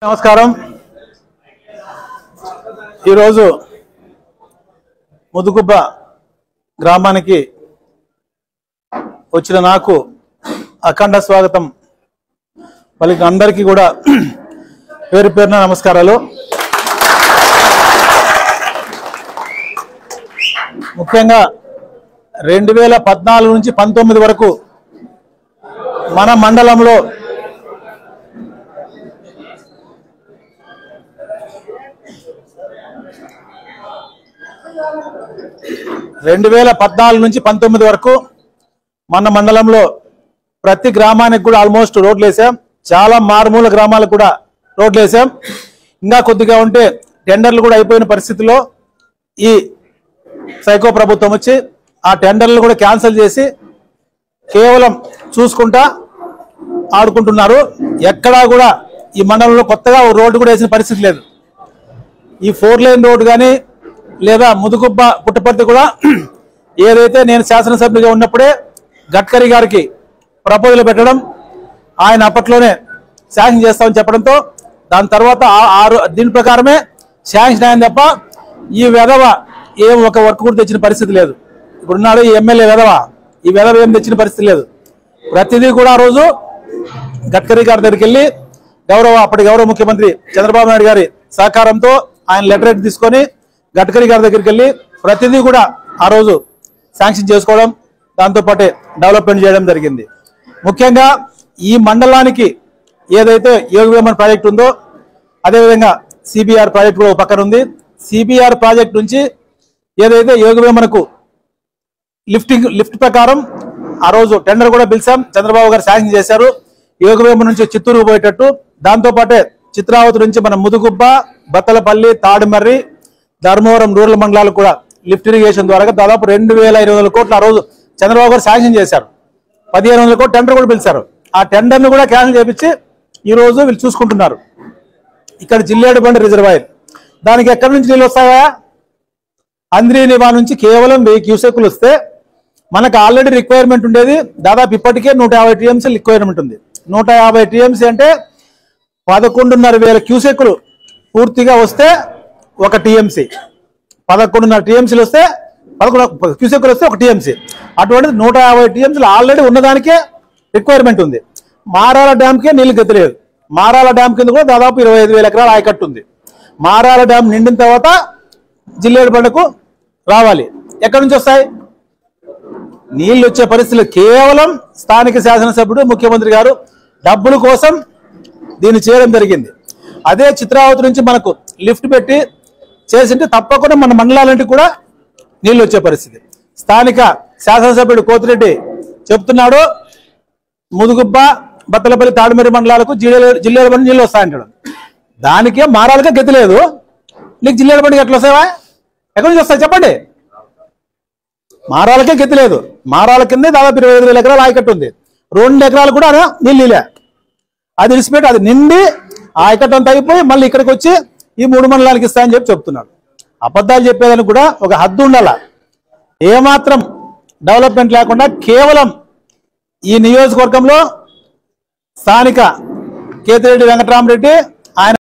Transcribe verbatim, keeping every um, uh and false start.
నమస్కారం. ఈరోజు ముదుగుబ్బ గ్రామానికి వచ్చిన నాకు అఖండ స్వాగతం పలికిన అందరికీ కూడా పేరు పేరున నమస్కారాలు. ముఖ్యంగా రెండు వేల పద్నాలుగు నుంచి పంతొమ్మిది వరకు మన మండలంలో రెండు వేల పద్నాలుగు నుంచి పంతొమ్మిది వరకు మన మండలంలో ప్రతి గ్రామానికి కూడా ఆల్మోస్ట్ రోడ్లు వేసాం. చాలా మారుమూల గ్రామాలకు కూడా రోడ్లు వేసాం. ఇంకా కొద్దిగా ఉంటే టెండర్లు కూడా అయిపోయిన పరిస్థితిలో ఈ సైకో ప్రభుత్వం వచ్చి ఆ టెండర్లు కూడా క్యాన్సిల్ చేసి కేవలం చూసుకుంటా ఆడుకుంటున్నారు. ఎక్కడా కూడా ఈ మండలంలో కొత్తగా రోడ్డు కూడా వేసిన పరిస్థితి లేదు. ఈ ఫోర్ లైన్ రోడ్డు కానీ లేదా ముదుగుబ్బ పుట్టపర్తి కూడా ఏదైతే నేను శాసనసభ్యుడిగా ఉన్నప్పుడే గడ్కరీ గారికి ప్రపోజల్ పెట్టడం, ఆయన అప్పట్లోనే శాంక్షన్ చేస్తామని చెప్పడంతో దాని తర్వాత ఆరు దీని ప్రకారమే శాంక్షన్ అయింది తప్ప ఈ వెధవ ఏం ఒక వర్క్ కూడా తెచ్చిన పరిస్థితి లేదు. ఇప్పుడున్నాడు ఈ ఎమ్మెల్యే వెధవ, ఈ వెధవ ఏం తెచ్చిన పరిస్థితి లేదు. ప్రతిదీ కూడా ఆ రోజు గడ్కరీ గారి దగ్గరికి వెళ్ళి గౌరవ అప్పటి గౌరవ ముఖ్యమంత్రి చంద్రబాబు నాయుడు గారి సహకారంతో ఆయన లెటర్ తీసుకొని గడ్కరీ గారి దగ్గరికి వెళ్ళి ప్రతిదీ కూడా ఆ రోజు శాంక్షన్ చేసుకోవడం, దాంతోపాటే డెవలప్మెంట్ చేయడం జరిగింది. ముఖ్యంగా ఈ మండలానికి ఏదైతే యోగవేమన ప్రాజెక్ట్ ఉందో అదేవిధంగా సిబిఆర్ ప్రాజెక్ట్ కూడా ఒక పక్కన ఉంది. సిబిఆర్ ప్రాజెక్ట్ నుంచి ఏదైతే యోగవేమనకు లిఫ్టింగ్ లిఫ్ట్ ప్రకారం ఆ రోజు టెండర్ కూడా పిలిచాం, చంద్రబాబు గారు శాంక్షన్ చేశారు. యోగవేమన నుంచి చిత్తూరు పోయేటట్టు, దాంతోపాటే చిత్రావతి నుంచి మన ముదుగుబ్బ, బత్తలపల్లి, తాడిమర్రి, ధర్మవరం రూరల్ మండలాలకు కూడా లిఫ్ట్ ఇరిగేషన్ ద్వారా దాదాపు రెండు వేల ఐదు వందల కోట్లు ఆ రోజు చంద్రబాబు గారు శాంక్షన్ చేశారు. పదిహేను వందల కోట్లు టెండర్ కూడా పిలిచారు. ఆ టెండర్ను కూడా క్యాన్సిల్ చేపించి ఈ రోజు వీళ్ళు చూసుకుంటున్నారు. ఇక్కడ జిల్లేడుబండ రిజర్వాయర్, దానికి ఎక్కడి నుంచి నీళ్ళు వస్తాయా? అంద్రీనివా నుంచి కేవలం వెయ్యి క్యూసెక్కులు వస్తే మనకు ఆల్రెడీ రిక్వైర్మెంట్ ఉండేది దాదాపు ఇప్పటికే నూట యాభై టీఎంసీ రిక్వైర్మెంట్ ఉంది. నూట యాభై టీఎంసీ అంటే పదకొండున్నర వేల క్యూసెక్కులు పూర్తిగా వస్తే ఒక టీఎంసీ, పదకొండున్నర టీఎంసీలు వస్తే పదకొండు క్యూసెక్కులు వస్తే ఒక టీఎంసీ. అటువంటిది నూట యాభై టీఎంసీలు ఆల్రెడీ ఉన్నదానికే రిక్వైర్మెంట్ ఉంది. మారాల డ్యామ్కే నీళ్లు గతిలేదు. మారాల డ్యామ్ కింద కూడా దాదాపు ఇరవై ఐదు వేల ఎకరాల ఆయకట్టు ఉంది. మారాల డ్యామ్ నిండిన తర్వాత జిల్లేడుబండకు రావాలి. ఎక్కడి నుంచి వస్తాయి నీళ్లు? వచ్చే పరిస్థితులు కేవలం స్థానిక శాసనసభ్యుడు ముఖ్యమంత్రి గారు డబ్బుల కోసం దీన్ని చేయడం జరిగింది. అదే చిత్రావతి నుంచి మనకు లిఫ్ట్ పెట్టి చేసింటే తప్పకుండా మన మండలాలంటికి కూడా నీళ్ళు వచ్చే పరిస్థితి. స్థానిక శాసనసభ్యుడు కోతిరెడ్డి చెప్తున్నాడు ముదుగుబ్బ, బత్తలపల్లి, తాడిమర్రి మండలాలకు జిల్లా జిల్లేడుబండి నీళ్ళు వస్తాయంటాడు. దానికే మారాలకే గతి లేదు. నీకు జిల్లేడుబండికి ఎట్లా వస్తావా? ఎక్కడి నుంచి వస్తాయి చెప్పండి? మారాలకే గతి లేదు. మారాల కింద దాదాపు ఇరవై ఐదు వేల ఎకరాలు ఆయకట్టు ఉంది. రెండు ఎకరాలు కూడా నీళ్ళు నీళ్ళే. అది విడిచిపెట్టి అది నిండి ఆయకట్టు అంతా అయిపోయి మళ్ళీ ఇక్కడికి వచ్చి ఈ మూడు మండలానికి ఇస్తాయని చెప్పి చెప్తున్నాడు. అబద్ధాలు చెప్పేదానికి కూడా ఒక హద్దు ఉండాల. ఏమాత్రం డెవలప్మెంట్ లేకుండా కేవలం ఈ నియోజకవర్గంలో స్థానిక కేతిరెడ్డి వెంకటరామరెడ్డి